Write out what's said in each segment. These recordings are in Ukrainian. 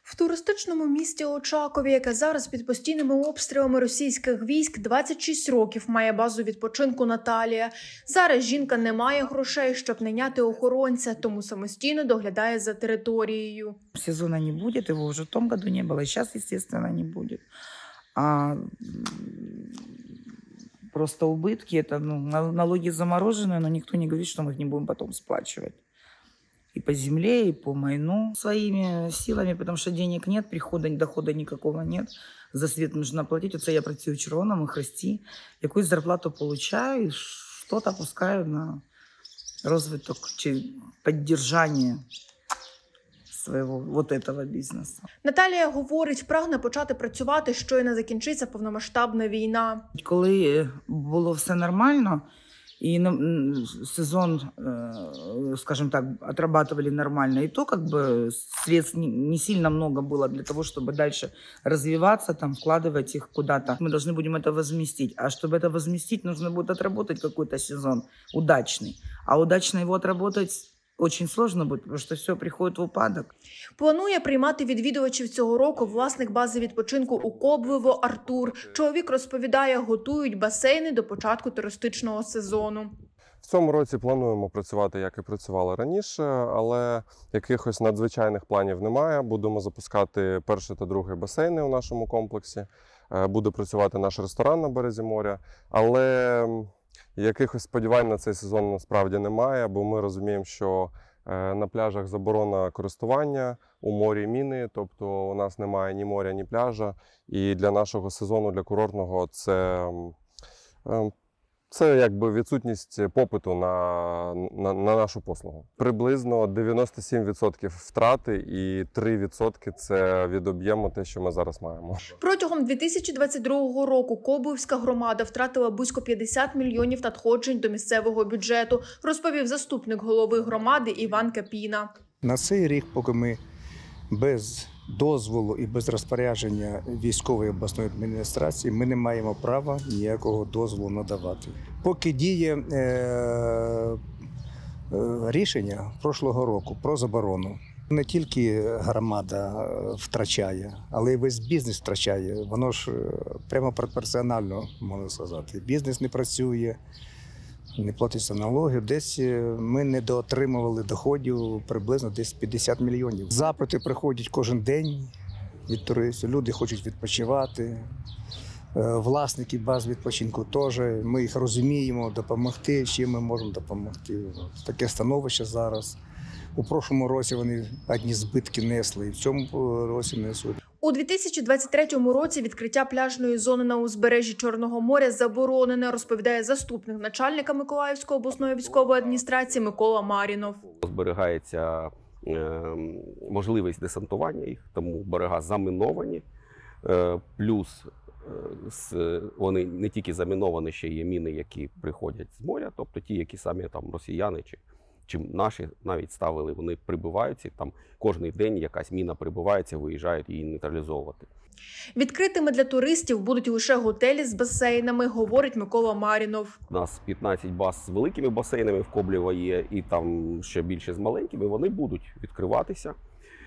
В туристичному місті Очакові, яке зараз під постійними обстрілами російських військ, 26 років має базу відпочинку Наталія. Зараз жінка не має грошей, щоб найняти охоронця, тому самостійно доглядає за територією. Сезона не буде, його вже в тому году не було, і зараз, звісно, не буде. А просто убытки, это налоги замороженные, но никто не говорит, что мы их не будем потом сплачивать. И по земле, и по майну своими силами, потому что денег нет, прихода, дохода никакого нет. За свет нужно платить. Оце я працюю в Червоному Хресті, якусь зарплату получаю, и что-то пускаю на розвиток чи підтримання свого вот этого бізнесу. Наталія говорить, прагне почати працювати, щойно закінчиться повномасштабна війна. Коли було все нормально, и сезон, скажем так, отрабатывали нормально, и то как бы средств не сильно много было для того, чтобы дальше развиваться, там, вкладывать их куда-то. Мы должны будем это возместить. А чтобы это возместить, нужно будет отработать какой-то сезон удачный. А удачно его отработать очень сложно буде, тому що все приходить в упадок. Планує приймати відвідувачів цього року власник бази відпочинку у Коблево Артур. Чоловік розповідає, готують басейни до початку туристичного сезону. В цьому році плануємо працювати, як і працювали раніше, але якихось надзвичайних планів немає. Будемо запускати перший та другий басейни у нашому комплексі. Буде працювати наш ресторан на березі моря, але якихось сподівань на цей сезон насправді немає, бо ми розуміємо, що на пляжах заборона користування, у морі міни, тобто у нас немає ні моря, ні пляжа. І для нашого сезону, для курортного, це якби відсутність попиту на нашу послугу. Приблизно 97% втрати і 3% – це від об'єму те, що ми зараз маємо. Протягом 2022 року Коблевська громада втратила близько 50 мільйонів надходжень до місцевого бюджету, розповів заступник голови громади Іван Капіна. На цей рік, поки ми без дозволу і без розпорядження військової обласної адміністрації ми не маємо права ніякого дозволу надавати. Поки діє рішення прошлого року про заборону, не тільки громада втрачає, але й весь бізнес втрачає. Воно ж прямо пропорціонально, можна сказати. Бізнес не працює, не платиться налоги. Десь ми недоотримували доходів приблизно десь 50 мільйонів. Запити приходять кожен день від туристів. Люди хочуть відпочивати. Власники баз відпочинку теж. Ми їх розуміємо, допомогти, чим ми можемо допомогти. Таке становище зараз. У прошлому році вони одні збитки несли, і в цьому році несуть. У 2023 році відкриття пляжної зони на узбережжі Чорного моря заборонене, розповідає заступник начальника Миколаївської обласної військової адміністрації Микола Марінов. Зберігається можливість десантування їх, тому берега заміновані, плюс вони не тільки заміновані, ще є міни, які приходять з моря, тобто ті, які самі там росіяни чи наші навіть ставили, вони прибиваються, там кожен день якась міна прибивається, виїжджають її нейтралізовувати. Відкритими для туристів будуть лише готелі з басейнами, говорить Микола Марінов. У нас 15 баз з великими басейнами в Коблево є, і там ще більше з маленькими, вони будуть відкриватися.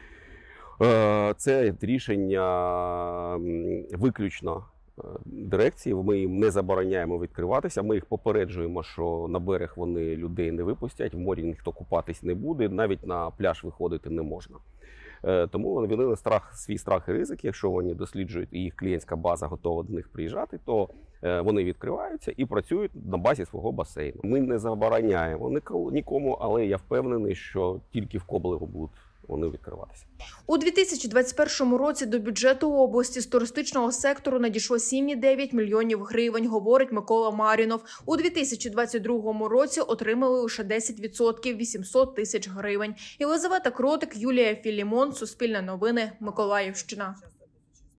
Це рішення виключно дирекції, ми їм не забороняємо відкриватися, ми їх попереджуємо, що на берег вони людей не випустять, в морі ніхто купатись не буде, навіть на пляж виходити не можна. Тому вони ввели свій страх і ризик, якщо вони досліджують і їх клієнтська база готова до них приїжджати, то вони відкриваються і працюють на базі свого басейну. Ми не забороняємо нікому, але я впевнений, що тільки в Коблево будуть вони відкриватися. У 2021 році до бюджету області з туристичного сектору надійшло 7,9 мільйонів гривень, говорить Микола Марінов. У 2022 році отримали лише 10% – 800 тисяч гривень. Єлизавета Кротик, Юлія Філімон, Суспільне новини, Миколаївщина.